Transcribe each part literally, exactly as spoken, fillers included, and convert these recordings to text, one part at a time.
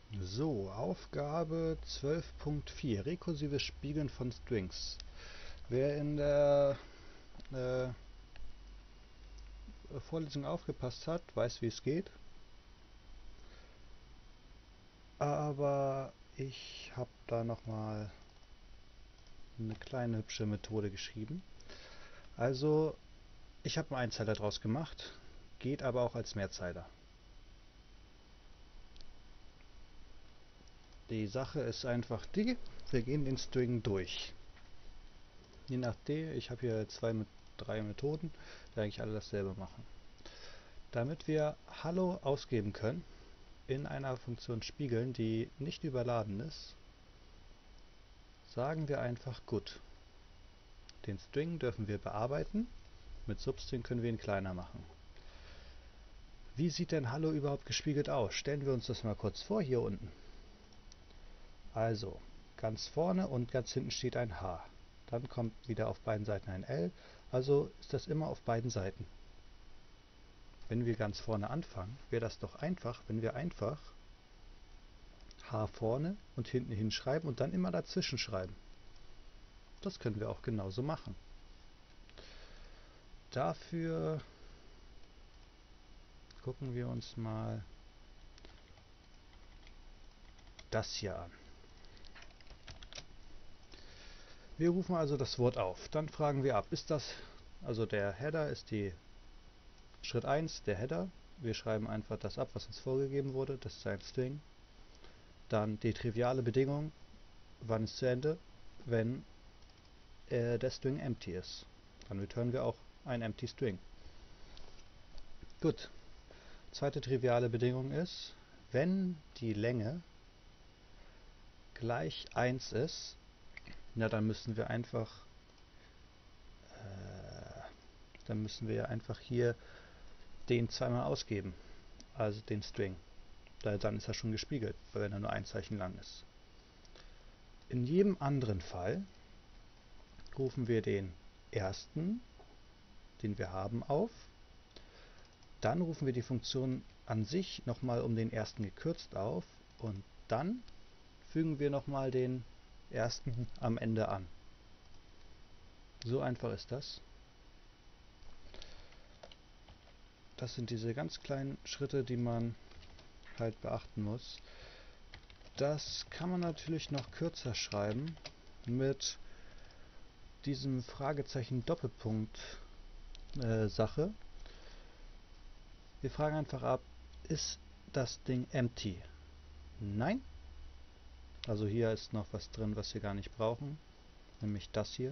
So, Aufgabe zwölf Punkt vier, rekursives Spiegeln von Strings. Wer in der äh, Vorlesung aufgepasst hat, weiß, wie es geht. Aber ich habe da nochmal eine kleine hübsche Methode geschrieben. Also, ich habe einen Einzeiler draus gemacht, geht aber auch als Mehrzeiler. Die Sache ist einfach die, wir gehen den String durch. Je nachdem, ich habe hier zwei mit drei Methoden, die eigentlich alle dasselbe machen. Damit wir Hallo ausgeben können, in einer Funktion spiegeln, die nicht überladen ist, sagen wir einfach Good. Den String dürfen wir bearbeiten, mit Substring können wir ihn kleiner machen. Wie sieht denn Hallo überhaupt gespiegelt aus? Stellen wir uns das mal kurz vor hier unten. Also, ganz vorne und ganz hinten steht ein H. Dann kommt wieder auf beiden Seiten ein L, also ist das immer auf beiden Seiten. Wenn wir ganz vorne anfangen, wäre das doch einfach, wenn wir einfach H vorne und hinten hinschreiben und dann immer dazwischen schreiben. Das können wir auch genauso machen. Dafür gucken wir uns mal das hier an. Wir rufen also das Wort auf, dann fragen wir ab, ist das, also der Header ist die Schritt eins, der Header. Wir schreiben einfach das ab, was uns vorgegeben wurde, das ist ein String. Dann die triviale Bedingung, wann ist zu Ende, wenn äh, der String empty ist. Dann returnen wir auch ein empty String. Gut. Zweite triviale Bedingung ist, wenn die Länge gleich eins ist, na dann müssen wir einfach äh, dann müssen wir einfach hier den zweimal ausgeben, also den String. Dann ist er schon gespiegelt, wenn er nur ein Zeichen lang ist. In jedem anderen Fall rufen wir den ersten, den wir haben, auf. Dann rufen wir die Funktion an sich nochmal um den ersten gekürzt auf und dann fügen wir nochmal den ersten am Ende an. So einfach ist das. Das sind diese ganz kleinen Schritte, die man halt beachten muss. Das kann man natürlich noch kürzer schreiben mit diesem Fragezeichen Doppelpunkt äh, Sache. Wir fragen einfach ab, ist das Ding empty? Nein. Also hier ist noch was drin, was wir gar nicht brauchen, nämlich das hier.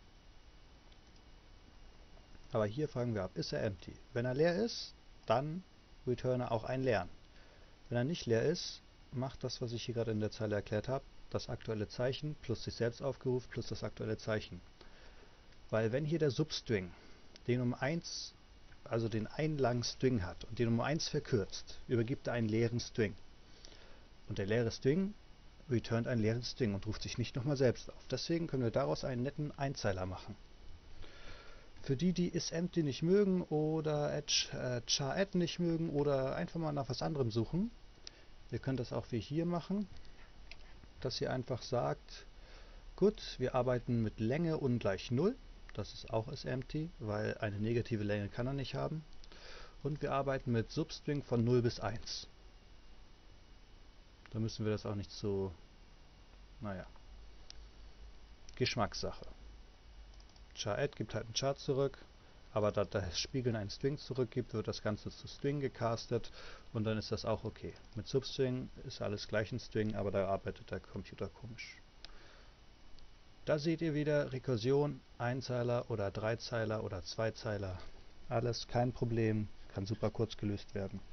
Aber hier fragen wir ab, ist er empty? Wenn er leer ist, dann returne auch einen leeren. Wenn er nicht leer ist, macht das, was ich hier gerade in der Zeile erklärt habe, das aktuelle Zeichen plus sich selbst aufgerufen plus das aktuelle Zeichen. Weil wenn hier der Substring den um eins, also den einen langen String hat und den um eins verkürzt, übergibt er einen leeren String. Und der leere String returnt einen leeren String und ruft sich nicht nochmal selbst auf. Deswegen können wir daraus einen netten Einzeiler machen. Für die, die isEmpty nicht mögen oder äh, char-add nicht mögen oder einfach mal nach was anderem suchen, ihr könnt das auch wie hier machen, dass ihr einfach sagt, gut, wir arbeiten mit Länge ungleich null, das ist auch isEmpty, weil eine negative Länge kann er nicht haben, und wir arbeiten mit Substring von null bis eins. Da müssen wir das auch nicht so, naja, Geschmackssache. Char-add gibt halt einen Char zurück, aber da das Spiegeln einen String zurückgibt, wird das Ganze zu String gecastet und dann ist das auch okay. Mit Substring ist alles gleich ein String, aber da arbeitet der Computer komisch. Da seht ihr wieder Rekursion, Einzeiler oder Dreizeiler oder Zweizeiler. Alles kein Problem, kann super kurz gelöst werden.